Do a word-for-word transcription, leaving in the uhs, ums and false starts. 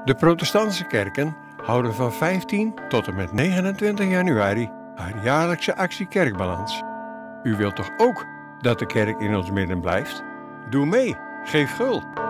De protestantse kerken houden van vijftien tot en met negenentwintig januari haar jaarlijkse actie Kerkbalans. U wilt toch ook dat de kerk in ons midden blijft? Doe mee, geef gul!